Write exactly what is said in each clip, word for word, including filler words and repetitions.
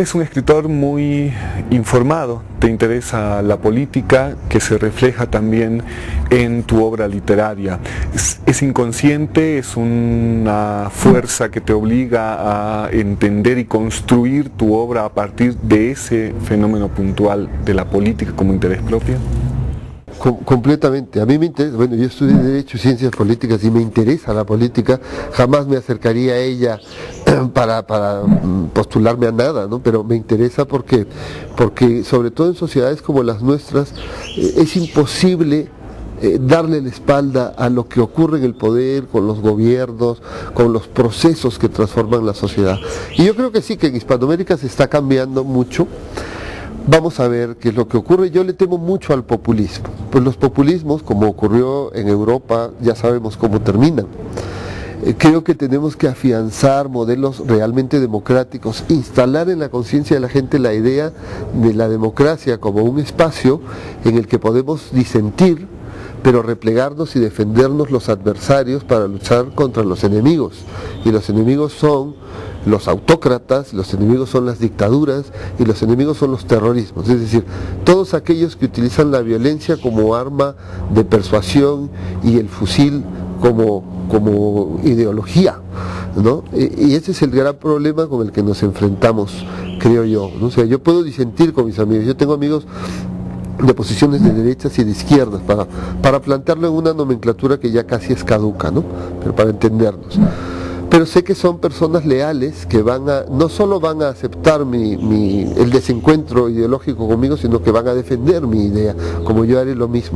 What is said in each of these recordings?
Eres un escritor muy informado, te interesa la política que se refleja también en tu obra literaria. ¿Es, es inconsciente, es una fuerza que te obliga a entender y construir tu obra a partir de ese fenómeno puntual de la política como interés propio? Com completamente. A mí me interesa, bueno, yo estudié Derecho y Ciencias Políticas y me interesa la política, jamás me acercaría a ella para, para postularme a nada, ¿no? Pero me interesa porque, porque sobre todo en sociedades como las nuestras eh, es imposible eh, darle la espalda a lo que ocurre en el poder, con los gobiernos, con los procesos que transforman la sociedad. Y yo creo que sí, que en Hispanoamérica se está cambiando mucho. Vamos a ver qué es lo que ocurre. Yo le temo mucho al populismo, pues los populismos, como ocurrió en Europa, ya sabemos cómo terminan. Eh, creo que tenemos que afianzar modelos realmente democráticos, instalar en la conciencia de la gente la idea de la democracia como un espacio en el que podemos disentir, pero replegarnos y defendernos los adversarios para luchar contra los enemigos. Y los enemigos son los autócratas, los enemigos son las dictaduras y los enemigos son los terrorismos, es decir, todos aquellos que utilizan la violencia como arma de persuasión y el fusil como, como ideología, ¿no? Y, y ese es el gran problema con el que nos enfrentamos, creo yo, ¿no? O sea, yo puedo disentir con mis amigos, yo tengo amigos de posiciones de derechas y de izquierdas para, para plantearlo en una nomenclatura que ya casi es caduca, ¿no? Pero para entendernos. Pero sé que son personas leales que van a, no solo van a aceptar mi, mi, el desencuentro ideológico conmigo, sino que van a defender mi idea, como yo haré lo mismo.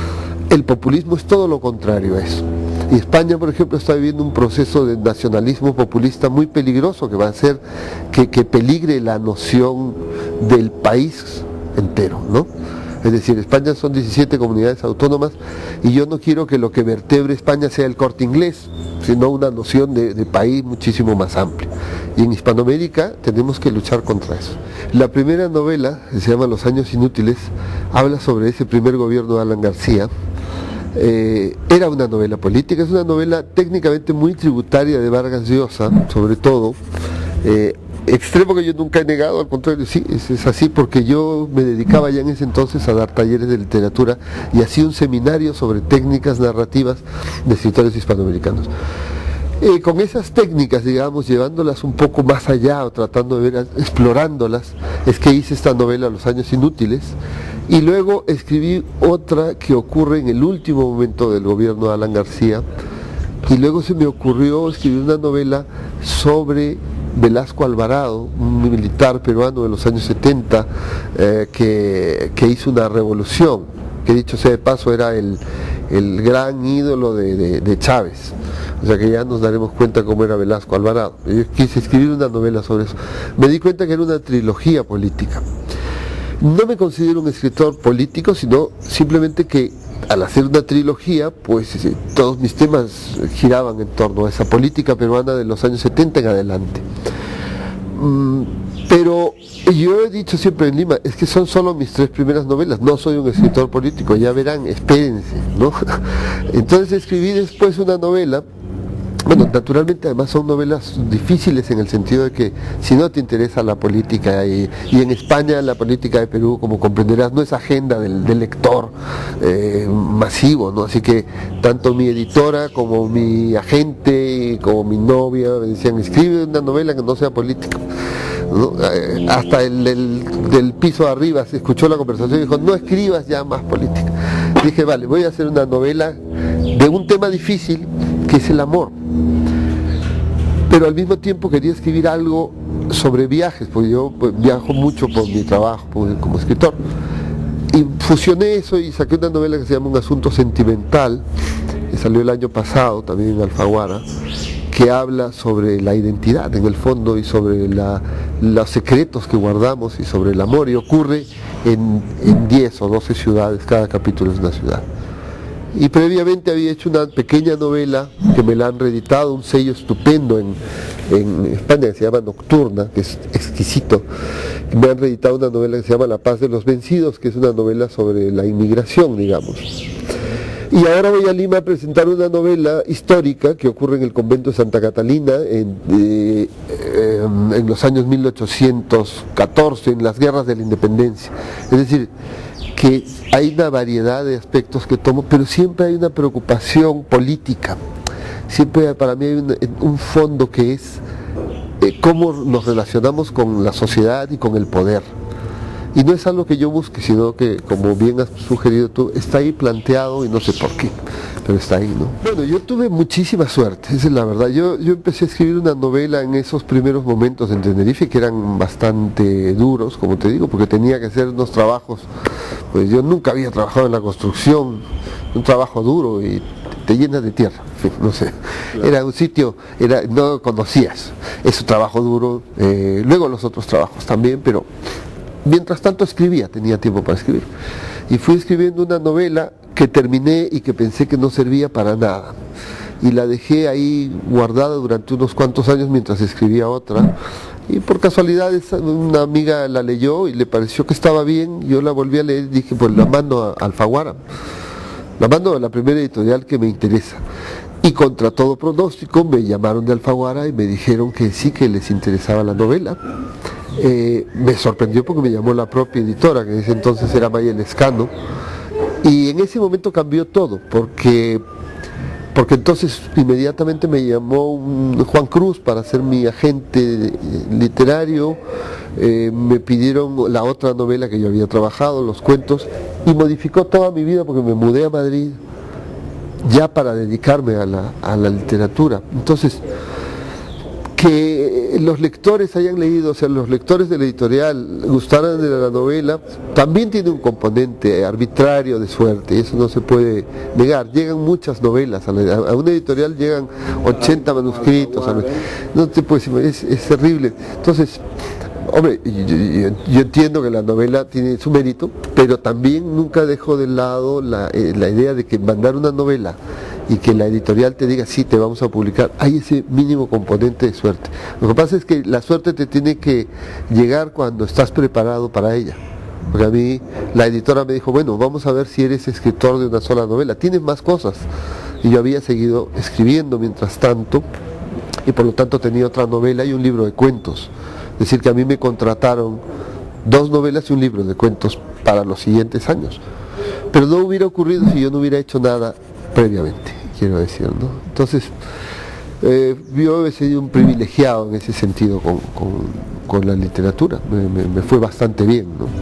El populismo es todo lo contrario a eso. Y España, por ejemplo, está viviendo un proceso de nacionalismo populista muy peligroso que va a hacer que, que peligre la noción del país entero, ¿no? Es decir, España son diecisiete comunidades autónomas y yo no quiero que lo que vertebre España sea el Corte Inglés, sino una noción de, de país muchísimo más amplia. Y en Hispanoamérica tenemos que luchar contra eso. La primera novela, que se llama Los años inútiles, habla sobre ese primer gobierno de Alan García. Eh, era una novela política, es una novela técnicamente muy tributaria de Vargas Llosa, sobre todo. Eh, extremo que yo nunca he negado, al contrario, sí, es, es así, porque yo me dedicaba ya en ese entonces a dar talleres de literatura y hacía un seminario sobre técnicas narrativas de escritores hispanoamericanos. Eh, con esas técnicas, digamos, llevándolas un poco más allá o tratando de ver, explorándolas, es que hice esta novela Los años inútiles y luego escribí otra que ocurre en el último momento del gobierno de Alan García y luego se me ocurrió escribir una novela sobre Velasco Alvarado, un militar peruano de los años setenta eh, que, que hizo una revolución, que dicho sea de paso era el, el gran ídolo de, de, de Chávez, o sea que ya nos daremos cuenta cómo era Velasco Alvarado. Yo quise escribir una novela sobre eso, me di cuenta que era una trilogía política. No me considero un escritor político, sino simplemente que al hacer una trilogía, pues todos mis temas giraban en torno a esa política peruana de los años setenta en adelante. Pero yo he dicho siempre en Lima, es que son solo mis tres primeras novelas, no soy un escritor político, ya verán, espérense, ¿no? Entonces escribí después una novela. Bueno, naturalmente además son novelas difíciles en el sentido de que si no te interesa la política y, y en España la política de Perú, como comprenderás, no es agenda del, del lector eh, masivo, ¿no? Así que tanto mi editora como mi agente como mi novia me decían, escribe una novela que no sea política, ¿no? Eh, hasta el, el del piso de arriba se escuchó la conversación y dijo, no escribas ya más política. Dije, vale, voy a hacer una novela de un tema difícil que es el amor, pero al mismo tiempo quería escribir algo sobre viajes, porque yo pues, viajo mucho por mi trabajo como escritor, y fusioné eso y saqué una novela que se llama Un asunto sentimental, que salió el año pasado también en Alfaguara, que habla sobre la identidad en el fondo y sobre la, los secretos que guardamos y sobre el amor, y ocurre en, en diez o doce ciudades, cada capítulo es una ciudad. Y previamente había hecho una pequeña novela que me la han reeditado, un sello estupendo en, en España que se llama Nocturna, que es exquisito. Me han reeditado una novela que se llama La paz de los vencidos, que es una novela sobre la inmigración, digamos. Y Y ahora voy a Lima a presentar una novela histórica que ocurre en el convento de Santa Catalina en, eh, eh, en los años mil ochocientos catorce, en las guerras de la independencia. Es decir, que hay una variedad de aspectos que tomo, pero siempre hay una preocupación política. Siempre para mí hay un, un fondo que es eh, cómo nos relacionamos con la sociedad y con el poder. Y no es algo que yo busque, sino que, como bien has sugerido tú, está ahí planteado y no sé por qué, pero está ahí, ¿no? Bueno, yo tuve muchísima suerte, esa es la verdad. Yo, yo empecé a escribir una novela en esos primeros momentos en Tenerife, que eran bastante duros, como te digo, porque tenía que hacer unos trabajos, pues yo nunca había trabajado en la construcción, un trabajo duro y te llenas de tierra, en fin, no sé. Claro. Era un sitio, era, no conocías, es un trabajo duro, eh, luego los otros trabajos también, pero mientras tanto escribía, tenía tiempo para escribir. Y fui escribiendo una novela que terminé y que pensé que no servía para nada. Y la dejé ahí guardada durante unos cuantos años mientras escribía otra. Y por casualidad una amiga la leyó y le pareció que estaba bien. Yo la volví a leer y dije, pues la mando a Alfaguara. La mando a la primera editorial que me interesa. Y contra todo pronóstico me llamaron de Alfaguara y me dijeron que sí, que les interesaba la novela. Eh, me sorprendió porque me llamó la propia editora, que en ese entonces era Maya Lescano, y en ese momento cambió todo, porque porque entonces inmediatamente me llamó un Juan Cruz para ser mi agente literario, eh, me pidieron la otra novela que yo había trabajado, los cuentos, y modificó toda mi vida porque me mudé a Madrid ya para dedicarme a la, a la literatura. Entonces, que los lectores hayan leído, o sea, los lectores de la editorial gustaran de la novela, también tiene un componente arbitrario de suerte, y eso no se puede negar. Llegan muchas novelas, a, la, a una editorial llegan ochenta manuscritos, a, no te puedes imaginar, es, es terrible. Entonces, hombre, yo, yo, yo entiendo que la novela tiene su mérito, pero también nunca dejo de lado la, eh, la idea de que mandar una novela y que la editorial te diga, sí, te vamos a publicar, hay ese mínimo componente de suerte. Lo que pasa es que la suerte te tiene que llegar cuando estás preparado para ella. Porque a mí la editora me dijo, bueno, vamos a ver si eres escritor de una sola novela, tienes más cosas. Y yo había seguido escribiendo mientras tanto, y por lo tanto tenía otra novela y un libro de cuentos. Es decir, que a mí me contrataron dos novelas y un libro de cuentos para los siguientes años. Pero no hubiera ocurrido si yo no hubiera hecho nada previamente, quiero decir, ¿no? Entonces, eh, yo he sido un privilegiado en ese sentido con, con, con la literatura, me, me, me fue bastante bien, ¿no?